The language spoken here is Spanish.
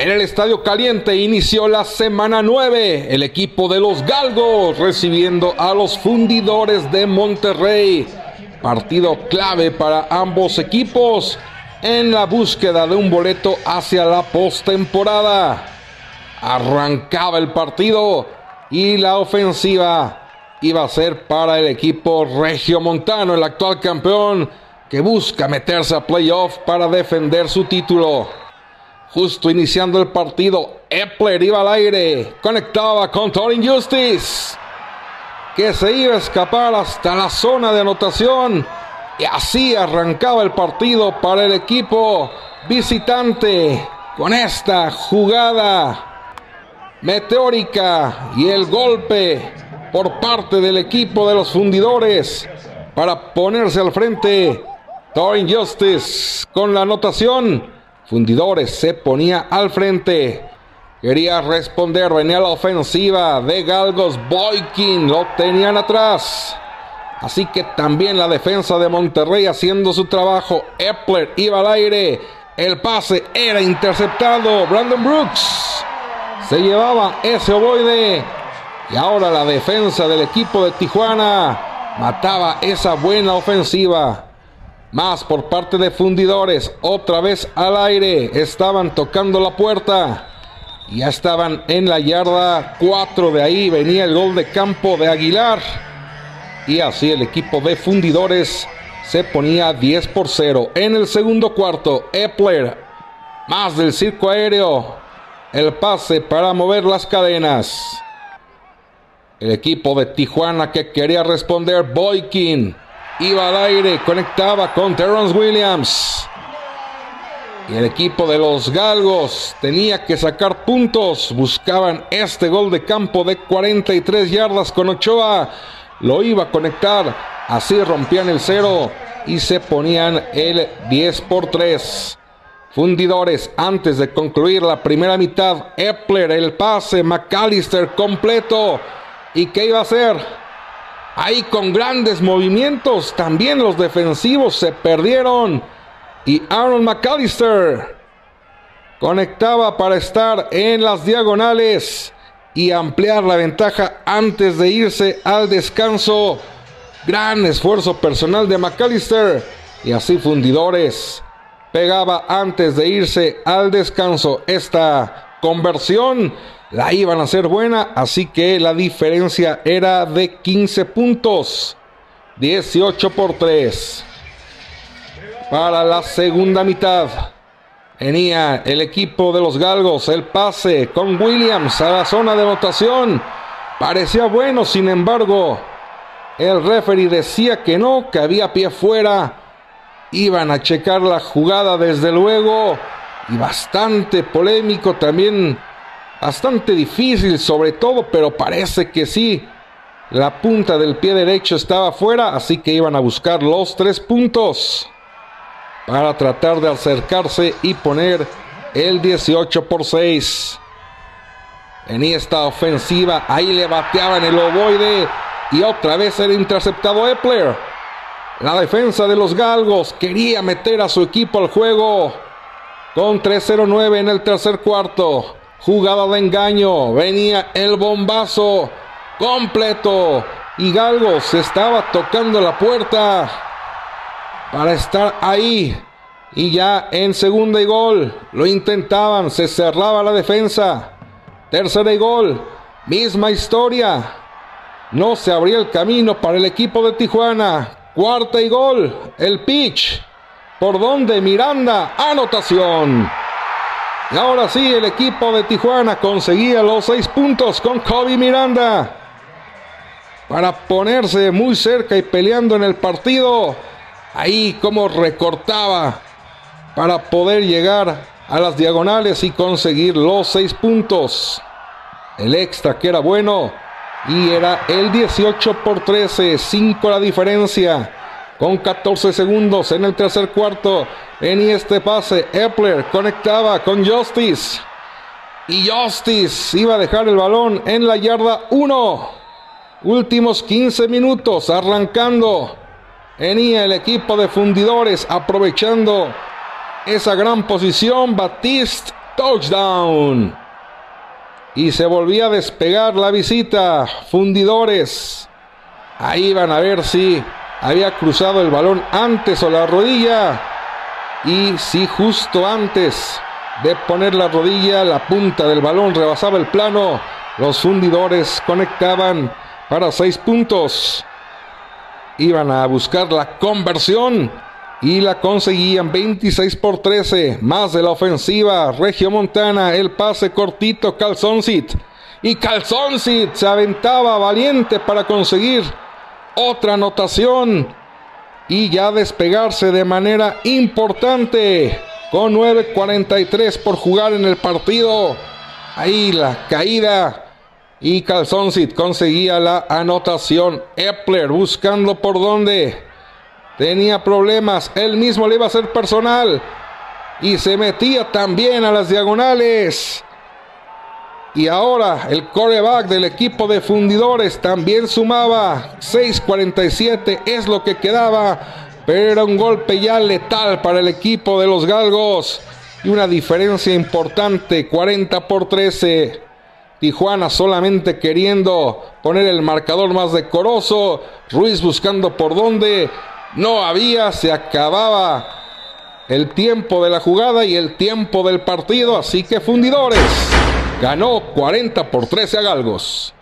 En el Estadio Caliente inició la semana 9. El equipo de los Galgos recibiendo a los Fundidores de Monterrey. Partido clave para ambos equipos en la búsqueda de un boleto hacia la postemporada. Arrancaba el partido y la ofensiva iba a ser para el equipo regiomontano, el actual campeón, que busca meterse a playoff para defender su título. Justo iniciando el partido, Eppler iba al aire, conectaba con Thorin Justice, que se iba a escapar hasta la zona de anotación, y así arrancaba el partido para el equipo visitante, con esta jugada meteórica y el golpe por parte del equipo de los Fundidores para ponerse al frente. Thorin Justice con la anotación. Fundidores se ponía al frente. Quería responder, venía la ofensiva de Galgos. Boykin lo tenían atrás. Así que también la defensa de Monterrey haciendo su trabajo. Eppler iba al aire. El pase era interceptado. Brandon Brooks se llevaba ese ovoide. Y ahora la defensa del equipo de Tijuana mataba esa buena ofensiva. Más por parte de Fundidores, otra vez al aire, estaban tocando la puerta, ya estaban en la yarda 4, de ahí venía el gol de campo de Aguilar, y así el equipo de Fundidores se ponía 10-0. En el segundo cuarto, Eppler, más del circo aéreo, el pase para mover las cadenas. El equipo de Tijuana que quería responder, Boykin, iba al aire, conectaba con Terrence Williams. Y el equipo de los Galgos tenía que sacar puntos. Buscaban este gol de campo de 43 yardas con Ochoa. Lo iba a conectar. Así rompían el 0 y se ponían el 10-3. Fundidores, antes de concluir la primera mitad, Eppler, el pase, McAllister completo. ¿Y qué iba a hacer? Ahí con grandes movimientos, también los defensivos se perdieron. Y Aaron McAllister conectaba para estar en las diagonales y ampliar la ventaja antes de irse al descanso. Gran esfuerzo personal de McAllister. Y así Fundidores pegaba antes de irse al descanso. Esta conversión la iban a hacer buena, así que la diferencia era de 15 puntos. 18-3. Para la segunda mitad, venía el equipo de los Galgos. El pase con Williams a la zona de anotación. Parecía bueno, sin embargo, el referee decía que no, que había pie fuera. Iban a checar la jugada desde luego. Y bastante polémico también. Bastante difícil sobre todo, pero parece que sí. La punta del pie derecho estaba fuera, así que iban a buscar los 3 puntos para tratar de acercarse y poner el 18-6. En esta ofensiva, ahí le bateaban el ovoide y otra vez era interceptado Eppler. La defensa de los Galgos quería meter a su equipo al juego con 3:09 en el tercer cuarto. Jugada de engaño, venía el bombazo completo y Galgos estaba tocando la puerta para estar ahí. Y ya en segunda y gol, lo intentaban, se cerraba la defensa. Tercera y gol, misma historia. No se abría el camino para el equipo de Tijuana. Cuarta y gol, el pitch. ¿Por dónde? Miranda, anotación. Y ahora sí, el equipo de Tijuana conseguía los 6 puntos con Kobe Miranda para ponerse muy cerca y peleando en el partido. Ahí como recortaba para poder llegar a las diagonales y conseguir los 6 puntos. El extra que era bueno y era el 18-13, 5 la diferencia. Con 14 segundos en el tercer cuarto, venía este pase, Eppler conectaba con Justice. Y Justice iba a dejar el balón en la yarda 1. Últimos 15 minutos arrancando. Venía el equipo de Fundidores aprovechando esa gran posición. Batiste Touchdown. Y se volvía a despegar la visita. Fundidores. Ahí van a ver si había cruzado el balón antes o la rodilla. Y si justo antes de poner la rodilla, la punta del balón rebasaba el plano, los fundidores conectaban para 6 puntos. Iban a buscar la conversión y la conseguían. 26-13, más de la ofensiva regiomontana. El pase cortito, Calzoncit. Y Calzoncit se aventaba valiente para conseguir otra anotación y ya despegarse de manera importante. Con 9:43 por jugar en el partido. Ahí la caída. Y Calzoncit conseguía la anotación. Epler buscando por dónde. Tenía problemas. Él mismo le iba a hacer personal. Y se metía también a las diagonales. Y ahora el quarterback del equipo de Fundidores también sumaba. 6:47 es lo que quedaba. Pero era un golpe ya letal para el equipo de los Galgos. Y una diferencia importante, 40-13. Tijuana solamente queriendo poner el marcador más decoroso. Ruiz buscando por dónde. No había, se acababa el tiempo de la jugada y el tiempo del partido. Así que Fundidores ganó 40-13 a Galgos.